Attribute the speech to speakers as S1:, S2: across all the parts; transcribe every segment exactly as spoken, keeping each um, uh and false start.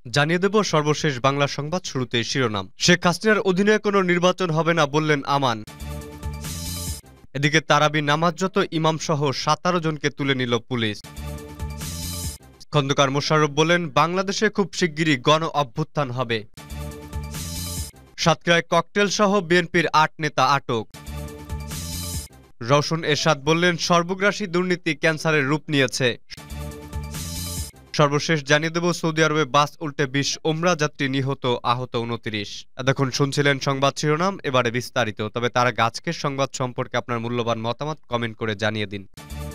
S1: জানিয়ে দেব সর্বশেষ বাংলা সংবাদ শুরুতে শিরোনাম। শেখ হাসিনার অধীনে কোনো নির্বাচন হবে না বললেন আমান। এদিকে তারাবি নামাজরত ইমাম সহ সতেরো জনকে তুলে নিল পুলিশ। খন্দকার মোশাররফ বলেন, বাংলাদেশে খুব শিগগিরই গণ অভ্যুত্থান হবে। সাতক্ষীরায় ককটেল সহ বিএনপির আট নেতা আটক। রওশন এরশাদ বললেন, সর্বগ্রাসী দুর্নীতি ক্যান্সারের রূপ নিয়েছে। সর্বশেষ জানিয়ে দেব সৌদি আরবে বাস উল্টে বিশ ওমরা যাত্রী নিহত, আহত উনত্রিশ। এতক্ষণ শুনছিলেন সংবাদ শিরোনাম, এবারে বিস্তারিত। তবে তার আগে আজকের সংবাদ সম্পর্কে আপনার মূল্যবান মতামত কমেন্ট করে জানিয়ে দিন।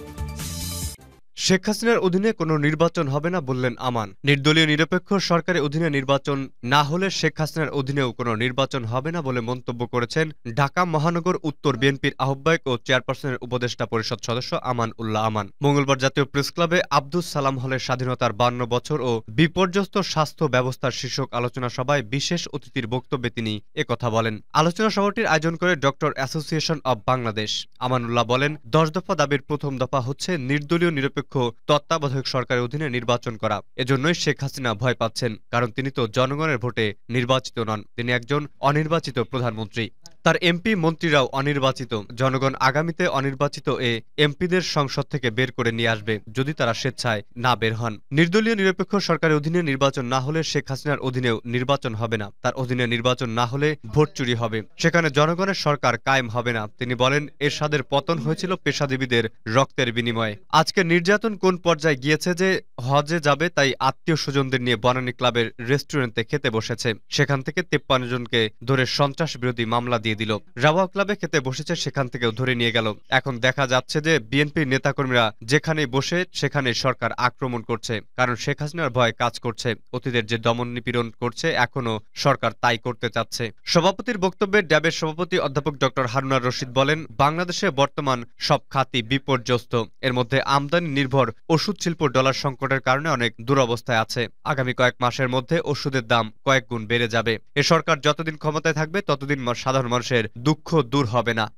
S1: শেখ হাসিনার অধীনে কোনো নির্বাচন হবে না বললেন আমান। নির্দলীয় নিরপেক্ষ সরকারের অধীনে নির্বাচন না হলে শেখ হাসিনার অধীনেও কোনো নির্বাচন হবে না বলে মন্তব্য করেছেন ঢাকা মহানগর উত্তর বিএনপির আহ্বায়ক ও চেয়ারপারসনের উপদেষ্টা পরিষদ সদস্য আমান উল্লাহ আমান মঙ্গলবার জাতীয় প্রেস ক্লাবে আব্দুস সালাম হলের স্বাধীনতার বান্ন বছর ও বিপর্যস্ত স্বাস্থ্য ব্যবস্থার শীর্ষক আলোচনা সভায় বিশেষ অতিথির বক্তব্যে তিনি একথা বলেন। আলোচনা সভাটির আয়োজন করে doctor association of Bangladesh. Amanullah বলেন, দশ দফা দাবির প্রথম দফা হচ্ছে নির্দলীয় নিরপেক্ষ তত্ত্বাবধায়ক সরকারের অধীনে নির্বাচন করা। এজন্যই শেখ হাসিনা ভয় পাচ্ছেন, কারণ তিনি তো জনগণের ভোটে নির্বাচিত নন। তিনি একজন অনির্বাচিত প্রধানমন্ত্রী। তার এমপি মন্ত্রীরাও অনির্বাচিত। জনগণ আগামীতে অনির্বাচিত এ এমপিদের সংসদ থেকে বের করে নিয়ে আসবে যদি তারা স্বেচ্ছায় না বের হন। নির্দলীয় নিরপেক্ষ সরকারের অধীনে নির্বাচন না হলে শেখ হাসিনার অধীনেও নির্বাচন হবে না। তার অধীনে নির্বাচন না হলে ভোট চুরি হবে, সেখানে জনগণের সরকার কায়েম হবে না। তিনি বলেন, এরশাদের পতন হয়েছিল পেশাজীবীদের রক্তের বিনিময়ে। আজকে নির্যাতন কোন পর্যায়ে গিয়েছে যে হজে যাবে তাই আত্মীয় স্বজনদের নিয়ে বনানী ক্লাবের রেস্টুরেন্টে খেতে বসেছে। সেখান থেকে তেপ্পান্ন জনকে ধরে সন্ত্রাস বিরোধী মামলা দিয়ে দিল। রাওয়া ক্লাবে খেতে বসেছে, সেখান থেকেও ধরে নিয়ে গেল। এখন দেখা যাচ্ছে যে বিএনপির নেতাকর্মীরা যেখানে বসে সেখানে সরকার আক্রমণ করছে, কারণ শেখ হাসিনার ভয় কাজ করছে। অতীতের যে দমন নিপীড়ন করছে এখনো সরকার তাই করতে চাচ্ছে। সভাপতির বক্তব্যে ড্যাবের সভাপতি অধ্যাপক ডক্টর হারুনার রশিদ বলেন, বাংলাদেশে বর্তমান সব খাতই বিপর্যস্ত। এর মধ্যে আমদানি নির্ভর ওষুধ শিল্প ডলার সংকটের কারণে অনেক দুরবস্থায় আছে। আগামী কয়েক মাসের মধ্যে ওষুধের দাম কয়েক গুণ বেড়ে যাবে। এ সরকার যতদিন ক্ষমতায় থাকবে ততদিন সাধারণ মানুষের দুঃখ দূর হবে না।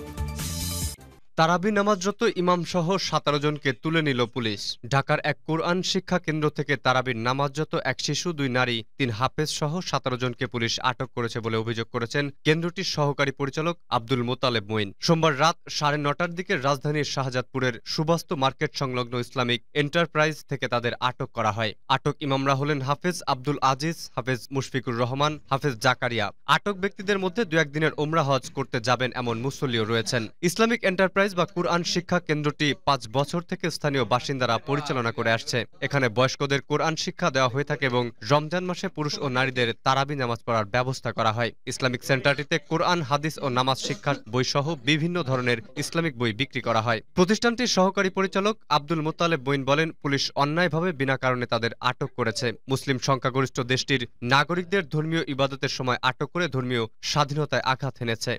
S1: তারাবি নামাজরত ইমাম সহ সতেরো জনকে তুলে নিল পুলিশ। ঢাকার এক কোরআন শিক্ষা কেন্দ্র থেকে তারাবির নামাজরত এক শিশু, দুই নারী, তিন হাফেজ সহ সতেরো জনকে পুলিশ আটক করেছে বলে অভিযোগ করেছেন কেন্দ্রটির সহকারী পরিচালক আব্দুল মোতালেব মঈন। সোমবার রাত সাড়ে নটার দিকে রাজধানীর শাহজাদপুরের সুবাস্তু মার্কেট সংলগ্ন ইসলামিক এন্টারপ্রাইজ থেকে তাদের আটক করা হয়। আটক ইমামরা হলেন হাফেজ আব্দুল আজিজ, হাফেজ মুশফিকুর রহমান, হাফেজ জাকারিয়া। আটক ব্যক্তিদের মধ্যে দু একদিনের ওমরা হজ করতে যাবেন এমন মুসল্লিও রয়েছেন। ইসলামিক এন্টারপ্রাইজ বা কুরআন শিক্ষা কেন্দ্রটি পাঁচ বছর থেকে স্থানীয় বাসিন্দারা পরিচালনা করে আসছে। এখানে বয়স্কদের কোরআন শিক্ষা দেওয়া হয়ে থাকে এবং রমজান মাসে পুরুষ ও নারীদের তারাবি নামাজ পড়ার ব্যবস্থা করা হয়। ইসলামিক সেন্টারটিতে কোরআন, হাদিস ও নামাজ শিক্ষার বই সহ বিভিন্ন ধরনের ইসলামিক বই বিক্রি করা হয়। প্রতিষ্ঠানটির সহকারী পরিচালক আব্দুল মোতালেব মঈন বলেন, পুলিশ অন্যায়ভাবে বিনা কারণে তাদের আটক করেছে। মুসলিম সংখ্যাগরিষ্ঠ দেশটির নাগরিকদের ধর্মীয় ইবাদতের সময় আটক করে ধর্মীয় স্বাধীনতায় আঘাত হেনেছে।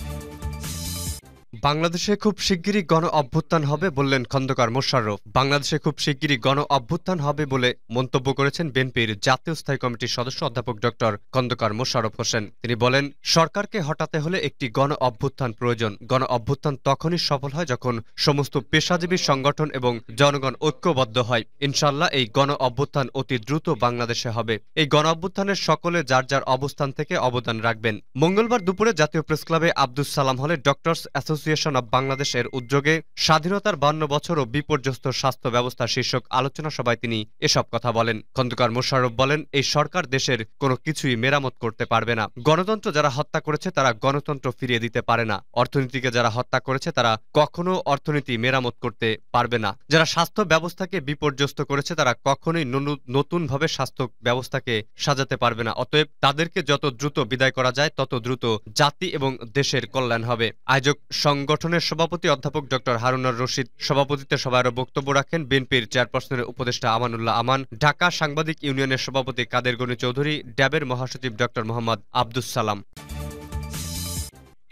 S1: বাংলাদেশে খুব শিগগিরই গণ অভ্যুত্থান হবে বললেন খন্দকার মোশাররফ। বাংলাদেশে খুব শিগগিরই গণ অভ্যুত্থান হবে বলে মন্তব্য করেছেন বিএনপির জাতীয় স্থায়ী কমিটির সদস্য অধ্যাপক ডক্টর খন্দকার মোশাররফ হোসেন। তিনি বলেন, সরকারকে হটাতে হলে একটি গণ অভ্যুত্থান প্রয়োজন। গণ অভ্যুত্থান তখনই সফল হয় যখন সমস্ত পেশাজীবী সংগঠন এবং জনগণ ঐক্যবদ্ধ হয়। ইনশাআল্লাহ এই গণ অভ্যুত্থান অতি দ্রুত বাংলাদেশে হবে। এই গণ অভ্যুত্থানের সকলে যার যার অবস্থান থেকে অবদান রাখবেন। মঙ্গলবার দুপুরে জাতীয় প্রেস ক্লাবে আব্দুস সালাম হলে ডক্টরস অ্যাসোসিয়েশন অব বাংলাদেশের উদ্যোগে স্বাধীনতার বান্ন বছর ও বিপর্যস্ত স্বাস্থ্য ব্যবস্থা শীর্ষক আলোচনা সভায় তিনি এসব কথা বলেন। খন্দকার মোশাররফ বলেন, এই সরকার দেশের কোনো কিছুই মেরামত করতে পারবে না। গণতন্ত্র যারা হত্যা করেছে তারা গণতন্ত্র ফিরিয়ে দিতে পারে না। অর্থনীতিকে যারা হত্যা করেছে তারা কখনো অর্থনীতি মেরামত করতে পারবে না। যারা স্বাস্থ্য ব্যবস্থাকে বিপর্যস্ত করেছে তারা কখনোই নতুনভাবে স্বাস্থ্য ব্যবস্থাকে সাজাতে পারবে না। অতএব তাদেরকে যত দ্রুত বিদায় করা যায় তত দ্রুত জাতি এবং দেশের কল্যাণ হবে। আয়োজক সংগঠনের সভাপতি অধ্যাপক ডক্টর হারুনার রশিদ সভাপতিত্বে সভায় বক্তব্য রাখেন বিএনপির চেয়ারপারসনের উপদেষ্টা আমানুল্লাহ আমান, ঢাকা সাংবাদিক ইউনিয়নের সভাপতি কাদের গনি চৌধুরী, ড্যাবের মহাসচিব ডক্টর মোহাম্মদ আব্দুস সালাম।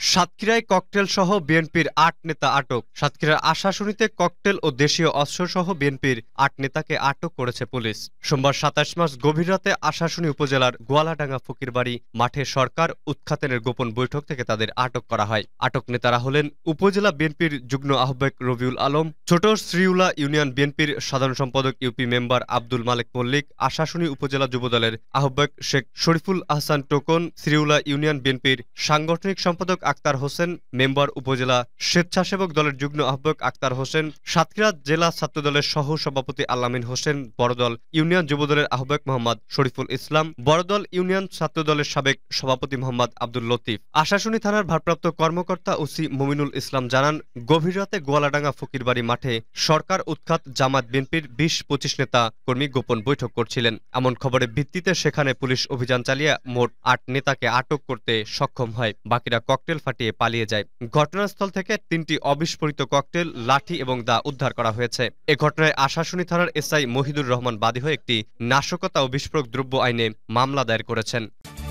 S1: সাতক্ষীরায় ককটেল সহ বিএনপির আট নেতা আটক। সাতক্ষীরার আশাশুনিতে ককটেল ও দেশীয় অস্ত্রসহ বিএনপির আট নেতাকে আটক করেছে পুলিশ। সোমবার সাতাশ মার্চ গভীর রাতে আশাশুনি উপজেলার গোয়ালাডাঙ্গা ফকিরবাড়ি মাঠে সরকার উৎখাতেনের গোপন বৈঠক থেকে তাদের আটক করা হয়। আটক নেতারা হলেন উপজেলা বিএনপির যুগ্ম আহ্বায়ক রবিউল আলম, ছোট শ্রীউলা ইউনিয়ন বিএনপির সাধারণ সম্পাদক ইউপি মেম্বার আব্দুল মালেক মল্লিক, আশাশুনি উপজেলা যুবদলের আহ্বায়ক শেখ শরীফুল আহসান টোকন, শ্রীউলা ইউনিয়ন বিএনপির সাংগঠনিক সম্পাদক আক্তার হোসেন, মেম্বার উপজেলা স্বেচ্ছাসেবক দলের যুগ্ম আহ্বায়ক আক্তার হোসেন, সাতক্ষীরা জেলা ছাত্রদলের সহ সভাপতি আলামিন হোসেন, বড়দল ইউনিয়ন যুবদলের আহ্বায়ক মোহাম্মদ শরীফুল ইসলাম, বড়দল ইউনিয়ন ছাত্রদলের সাবেক সভাপতি মোহাম্মদ আব্দুল লতিফ। আশাশুনি থানার ভারপ্রাপ্ত কর্মকর্তা ওসি মুমিনুল ইসলাম জানান, গভীর রাতে গোয়ালাডাঙ্গা ফকিরবাড়ি মাঠে সরকার উৎখাত জামাত বিএনপির বিশ পঁচিশ নেতা কর্মী গোপন বৈঠক করছিলেন। এমন খবরের ভিত্তিতে সেখানে পুলিশ অভিযান চালিয়ে মোট আট নেতাকে আটক করতে সক্ষম হয়। বাকিরা ককটেল ফাটিয়ে পালিয়ে যায়। ঘটনাস্থল থেকে তিনটি অবিস্ফোরিত ককটেল, লাঠি এবং দা উদ্ধার করা হয়েছে। এ ঘটনায় আশাশুনি থানার এসআই মহিদুর রহমান বাদী হয়ে একটি নাশকতা ও বিস্ফোরক দ্রব্য আইনে মামলা দায়ের করেছেন।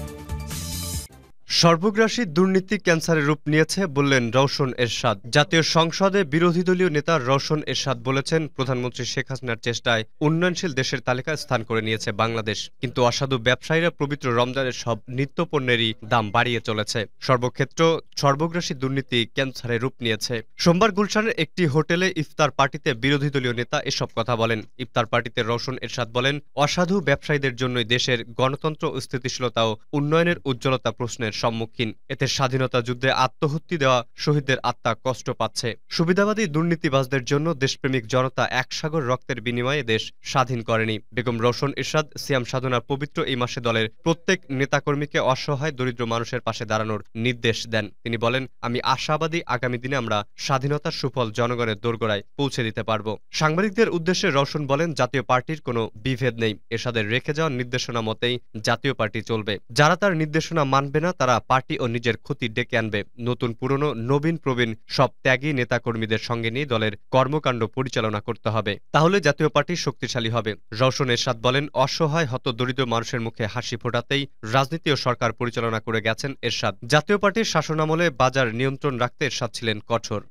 S1: সর্বগ্রাসী দুর্নীতি ক্যান্সারের রূপ নিয়েছে বললেন রওশন এরশাদ। জাতীয় সংসদে বিরোধী দলীয় নেতা রওশন এরশাদ বলেছেন, প্রধানমন্ত্রী শেখ হাসিনার চেষ্টায় উন্নয়নশীল দেশের তালিকায় স্থান করে নিয়েছে বাংলাদেশ, কিন্তু অসাধু ব্যবসায়ীরা পবিত্র রমজানের সব নিত্যপণ্যেরই দাম বাড়িয়ে চলেছে। সর্বক্ষেত্র সর্বগ্রাসী দুর্নীতি ক্যান্সারের রূপ নিয়েছে। সোমবার গুলশানের একটি হোটেলে ইফতার পার্টিতে বিরোধী দলীয় নেতা এসব কথা বলেন। ইফতার পার্টিতে রওশন এরশাদ বলেন, অসাধু ব্যবসায়ীদের জন্যই দেশের গণতন্ত্র, স্থিতিশীলতা ও উন্নয়নের উজ্জ্বলতা প্রশ্নের সম্মুখীন। এতে স্বাধীনতা যুদ্ধে আত্মহত্যা দেওয়া শহীদদের আত্মা কষ্ট পাচ্ছে। সুবিধাবাদী দুর্নীতিবাজদের জন্য দেশপ্রেমিক জনতা এক সাগর রক্তের বিনিময়ে দেশ স্বাধীন করেনি। বেগম রওশন এরশাদ সিয়াম সাধনার পবিত্র এই মাসে দলের প্রত্যেক নেতাকর্মীকে অসহায় দরিদ্র মানুষের পাশে দাঁড়ানোর নির্দেশ দেন। তিনি বলেন, আমি আশাবাদী আগামী দিনে আমরা স্বাধীনতার সুফল জনগণের দোরগোড়ায় পৌঁছে দিতে পারব। সাংবাদিকদের উদ্দেশ্যে রওশন বলেন, জাতীয় পার্টির কোনো বিভেদ নেই। এরশাদের রেখে যাওয়া নির্দেশনা মতেই জাতীয় পার্টি চলবে। যারা তার নির্দেশনা মানবে না তারা পার্টি ও নিজের ক্ষতি ডেকে আনবে। নতুন পুরনো, নবীন প্রবীণ সব ত্যাগী নেতাকর্মীদের সঙ্গে নিয়ে দলের কর্মকাণ্ড পরিচালনা করতে হবে, তাহলে জাতীয় পার্টি শক্তিশালী হবে। রওশন এরশাদ বলেন, অসহায় হত দরিদ্র মানুষের মুখে হাসি ফোটাতেই রাজনীতি ও সরকার পরিচালনা করে গেছেন এরশাদ। জাতীয় পার্টির শাসনামলে বাজার নিয়ন্ত্রণ রাখতে এরশাদ ছিলেন কঠোর।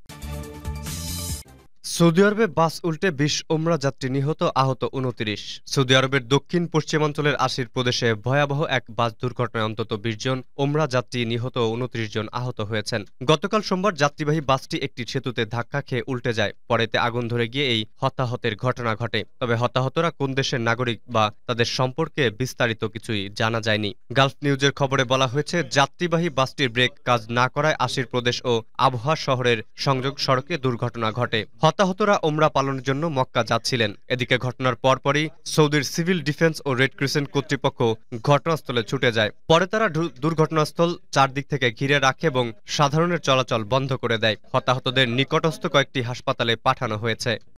S1: সৌদি আরবে বাস উল্টে বিশ ওমরা যাত্রী নিহত, আহত উনত্রিশ। সৌদি আরবের দক্ষিণ পশ্চিমাঞ্চলের আসির প্রদেশে ভয়াবহ এক বাস দুর্ঘটনায় অন্তত বিশ জন ওমরা যাত্রী নিহত ও উনত্রিশ জন আহত হয়েছেন। গতকাল সোমবার যাত্রীবাহী বাসটি একটি সেতুতে ধাক্কা খেয়ে উল্টে যায়। পরেতে আগুন ধরে গিয়ে এই হতাহতের ঘটনা ঘটে। তবে হতাহতরা কোন দেশের নাগরিক বা তাদের সম্পর্কে বিস্তারিত কিছুই জানা যায়নি। গালফ নিউজের খবরে বলা হয়েছে, যাত্রীবাহী বাসটির ব্রেক কাজ না করায় আসির প্রদেশ ও আবহাওয়া শহরের সংযোগ সড়কে দুর্ঘটনা ঘটে। হতাহতরা ওমরা পালনের জন্য মক্কা যাচ্ছিলেন। এদিকে ঘটনার পরপরই সৌদির সিভিল ডিফেন্স ও রেড ক্রিসেন্ট কর্তৃপক্ষ ঘটনাস্থলে ছুটে যায়। পরে তারা দুর্ঘটনাস্থল চারদিক থেকে ঘিরে রাখে এবং সাধারণের চলাচল বন্ধ করে দেয়। হতাহতদের নিকটস্থ কয়েকটি হাসপাতালে পাঠানো হয়েছে।